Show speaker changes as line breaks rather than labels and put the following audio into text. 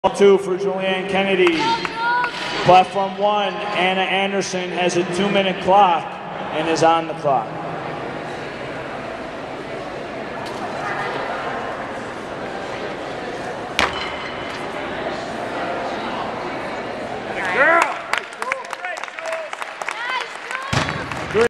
2 for Julianne Kennedy. Platform 1, Anna Anderson has a 2-minute clock and is on the clock.